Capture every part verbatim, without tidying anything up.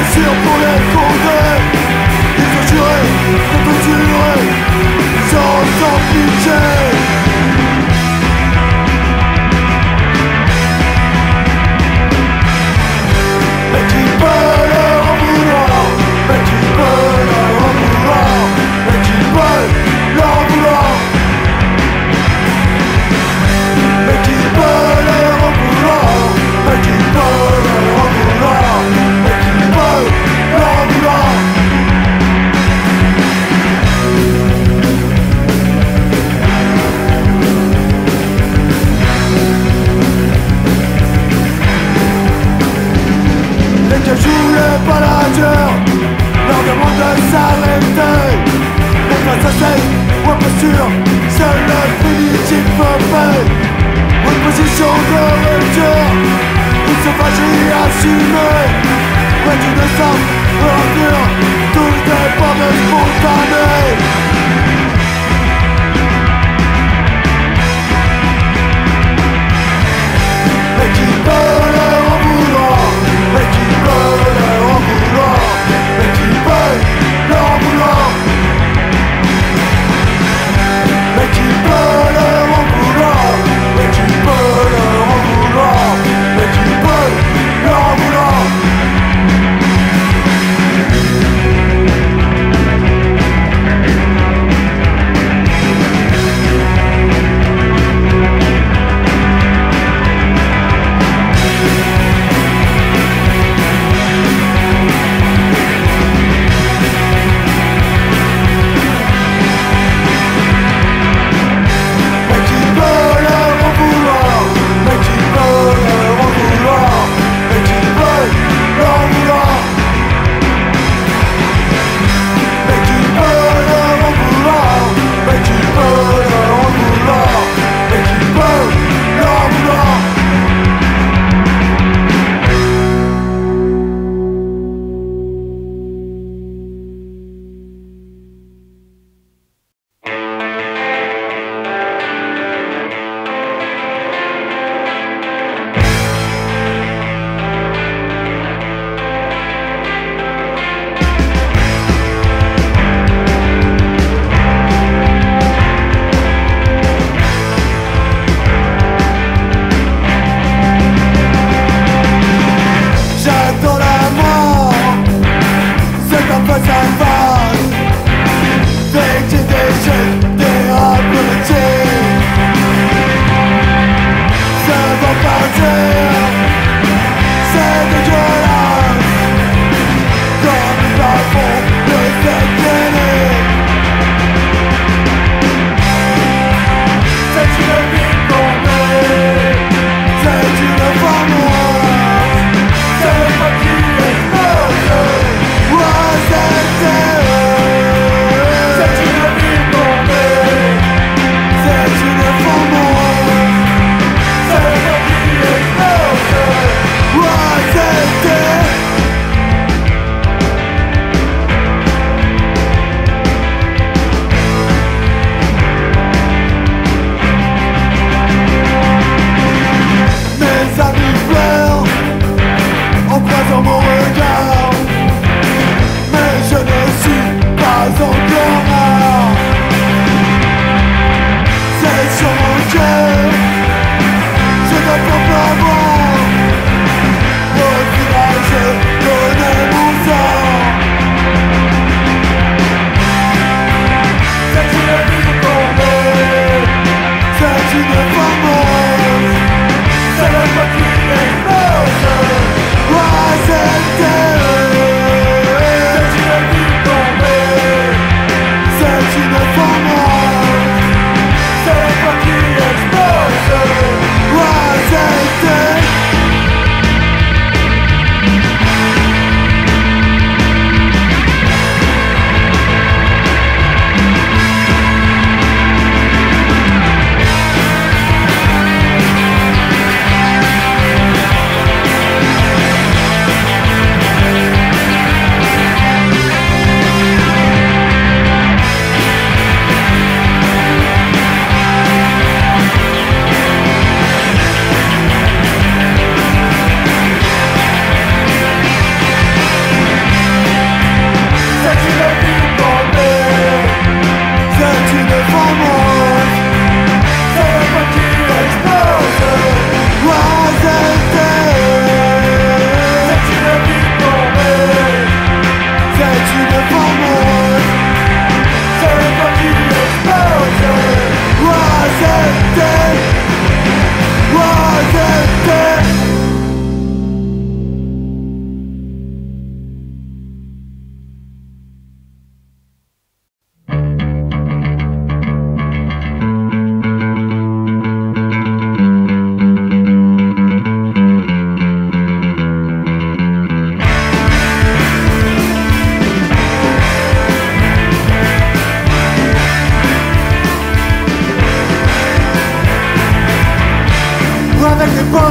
réussir pour les fonder. Ils ont juré de tout tuer sans sans pitié. Mais qui peut leur en vouloir? Mais qui peut leur en vouloir? Mais qui peut leur en vouloir? Mais qui peut leur en vouloir? Mais qui peut leur en vouloir? Mais qui peut leur en vouloir? Les que jouent les baladeurs leur demandent de s'arrêter. Mais face à cette imposture, seul le primitif peut payer. Une position de rupture, une sauvagerie assumée. Vêtue de sang, ordure, tout dépend de spontané. Mais qui peut leur en vouloir? Mais qui peut leur en vouloir? Mais qui peut leur en vouloir? Mais qui peut leur en vouloir? Mais qui peut leur en vouloir? Mais qui peut leur en vouloir?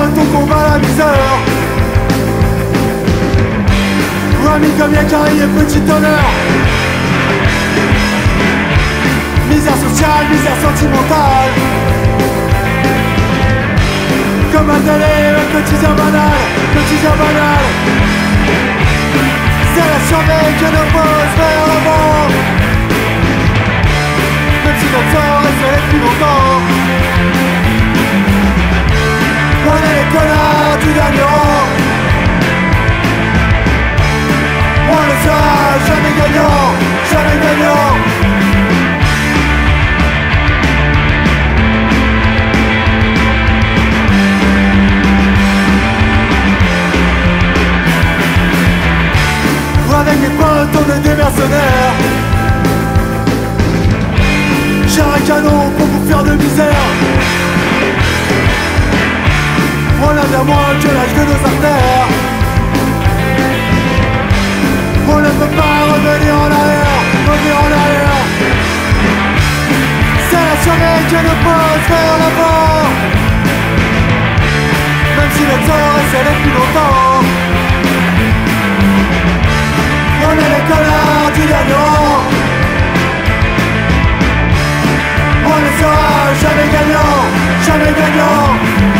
ton combat la misère. Ami comme y'a carré et petit honneur. Misère sociale, misère sentimentale. Comme un télé, un quotidien banal, quotidien banal. C'est la survie qui nous pose vers l'avant. Même si notre sort est serré depuis longtemps. On est les connards du dernier rang. On ne sera jamais gagnant, jamais gagnant. Avec mes potes on est des mercenaires. J'ai un canon pour vous faire de misère. On a bien moins que l'âge de nos artères. On ne peut pas revenir en arrière, revenir en arrière. C'est la survie qui nous pose vers l'avant. Même si le temps est scellé depuis longtemps. On est les connards du dernier rang. On ne sera jamais gagnant, jamais gagnant.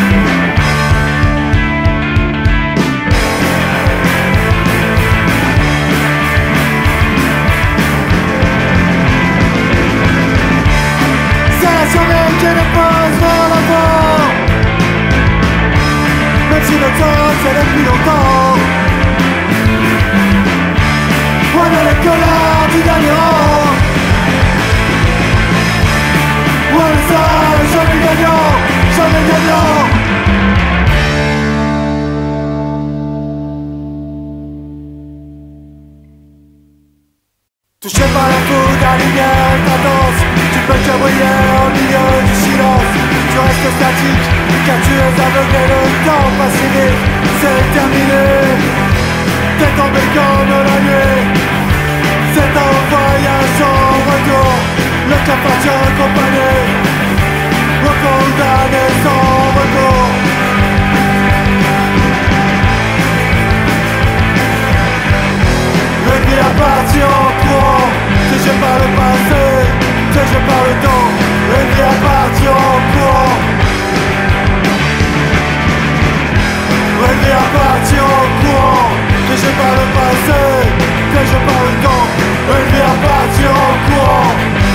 C'est la survie qui nous pose vers l'avant. Même si le temps c'est depuis longtemps. On est les connards du dernier rang. On ne sera jamais gagnant, jamais gagnant. Touché par la foudre, la lumière est intense. Tu peux te briller au milieu du silence. Tu restes statique, car tu es aveuglé. Le temps passe vite, c'est terminé. T'es tombé comme la nuit. C'est un voyage sans retour. Le cap appartient accompagné. Au condamné sans retour. Une vie à partir en courant. Jugé par le passé, jugé par le temps. Une vie à partir en courant. Une vie à partir en courant. Jugé par le passé, jugé par le temps. Une vie à partir en courant.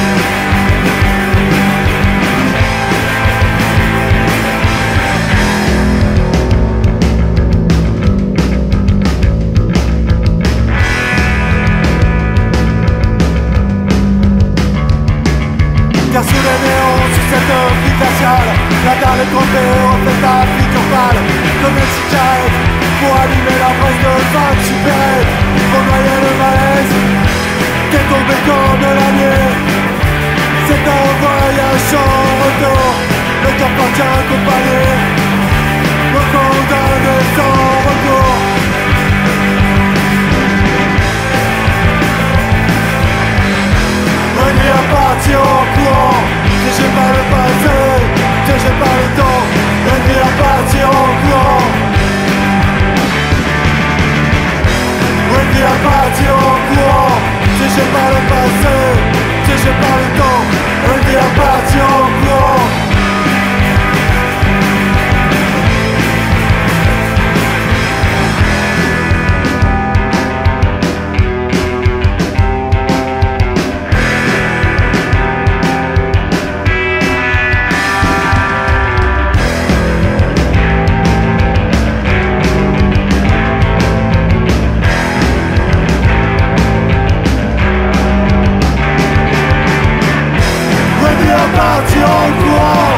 Car sous les néons, sur cette vie glaciale, la dalle est trempée, reflète ta figure pâle. Comme une cigarette, pour allumer la braise de vingt supérettes. Pour noyer le malaise, t'es tombé comme la nuit. C'est un voyage sans retour. Le temps appartient accompagné. Au condamné sans retour. Une vie à partir en courant. Jugé par le passé, jugé par le temps. Une vie à partir en courant. Une vie à partir en courant. Jugé par le passé, jugé par le temps. Une vie à partir en courant. Partir en courant.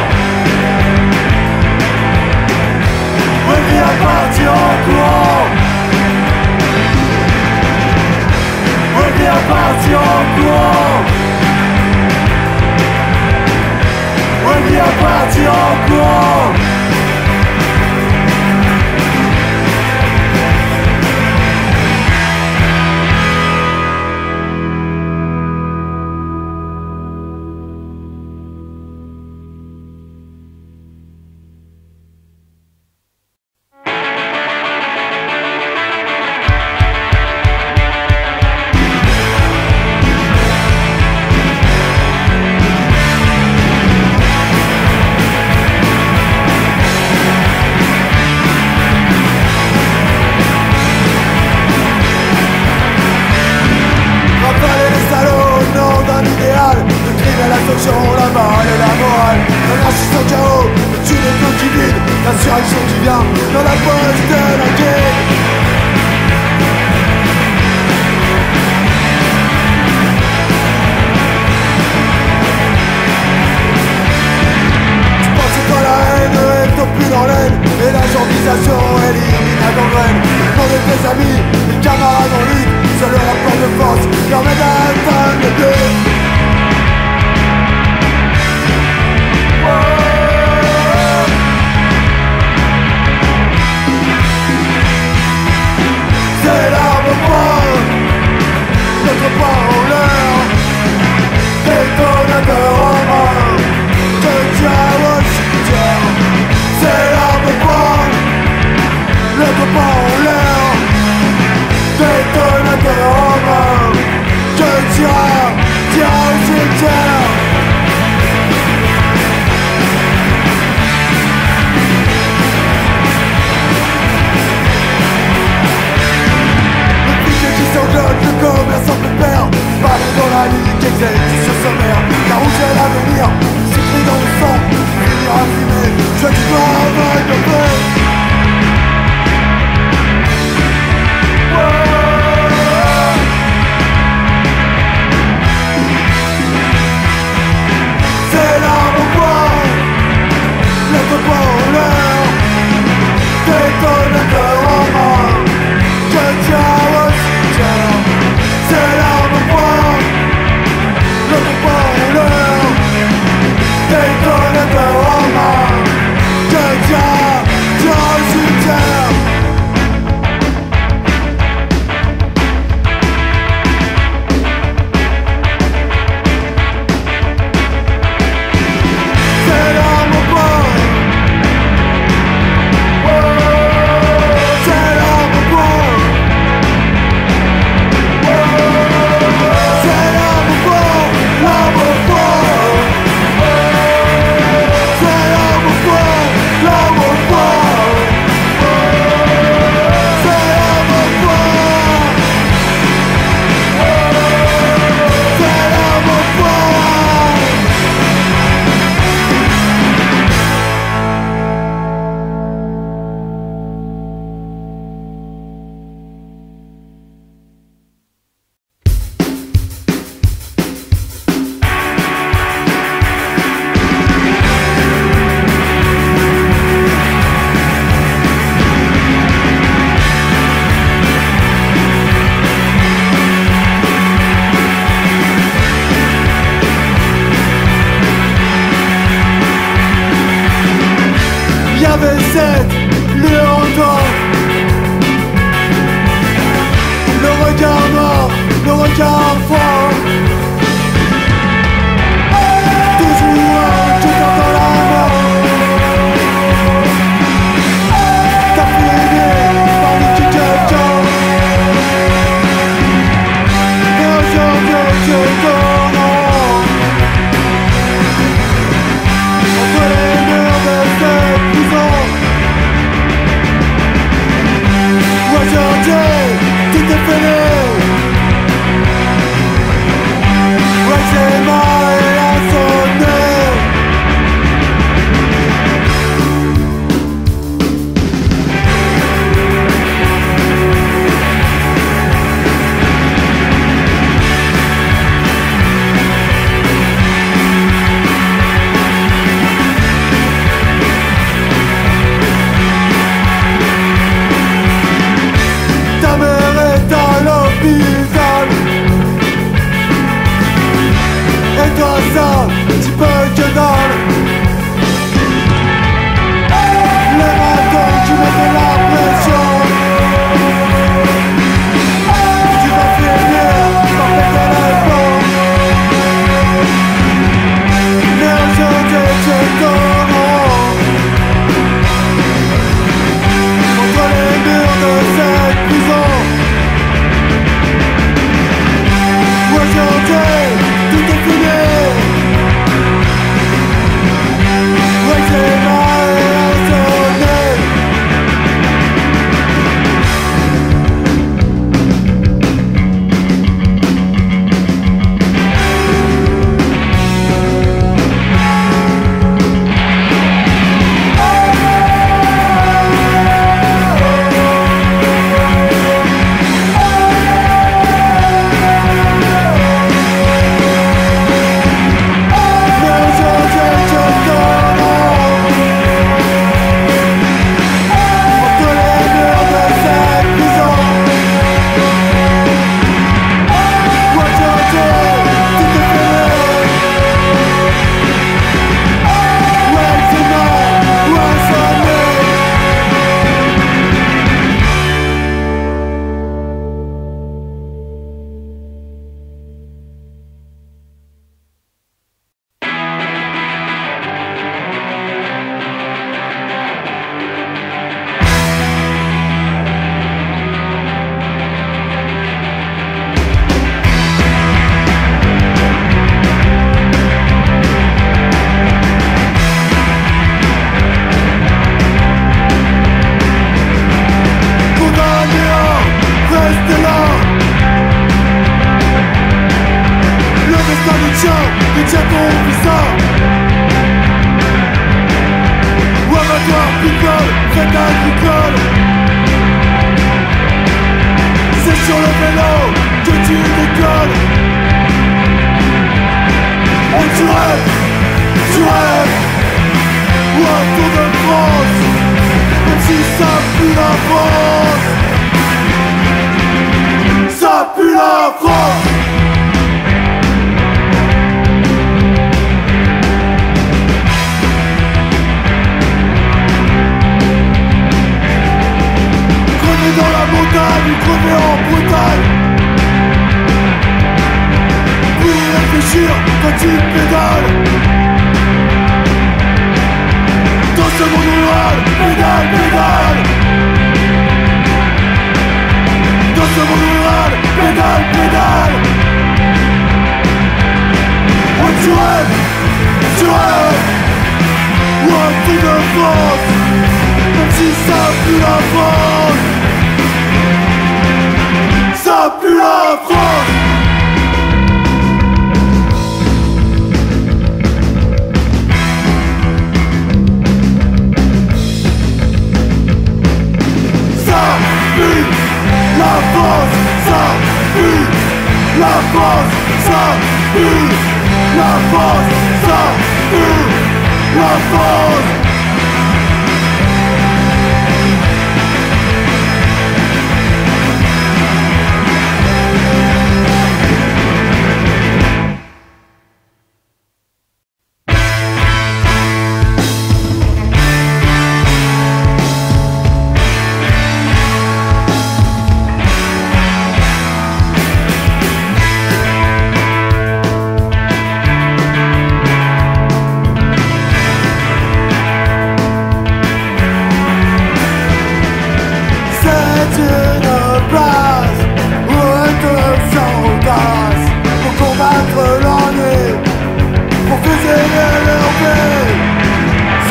Oui, viens partir en courant. Oui, viens partir en courant. Oui, viens partir en courant. poste de la guerre. Je pense que la haine est au plus dans l'aine, et la gentillation élimine la gangrène. Pour de tes amis, des camarades en lutte, seul le rapport de force permet d'atteindre le but. C'est l'arme au poing, notre poing en l'air, détonateur en main, que diable au cimetière. C'est l'arme au poing, notre poing en l'air, détonateur en main, que diable, diable au cimetière. Le commerçant peut perdre, parler dans la ligne qui exécution sommaire. La rouge est l'avenir, s'écrit dans le sang, finira fumé, je dis pas avec le feu. C'est l'arme au poing, l'autre poing en l'air, détonateur en main, que diable au cimetière. C'est l'arme au poing, l'autre poing en l'air, détonateur en main, que diable, diable au cimetière. C'est l'arme au poing, c'est l'arme au poing. C'est l'arme au poing, l'arme au poing. C'est l'arme au poing, l'arme au poing. C'est l'arme au poing. C'est l'arme au poing. Y'avait sept lions d'or, le regard noir, le regard fort. Toujours un qui dans la mort. T'as fini par le qui quelqu'un. Et aujourd'hui tu tournes entre les murs de cette prison. Aujourd'hui, tout est fini. la France. Crever dans la montagne ou crever en Bretagne. Plus réfléchir quand tu pédales. Dans ce monde rural, pédale, pédale. Dans ce monde rural, pédale, pédale. Ouais, tu rêves, tu rêves. Ou un truc de France. Même si ça pue la France. Ça pue la France. La France, ça pue. La France, ça pue. La France, ça pue. La France.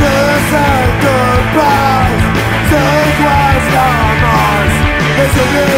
It's a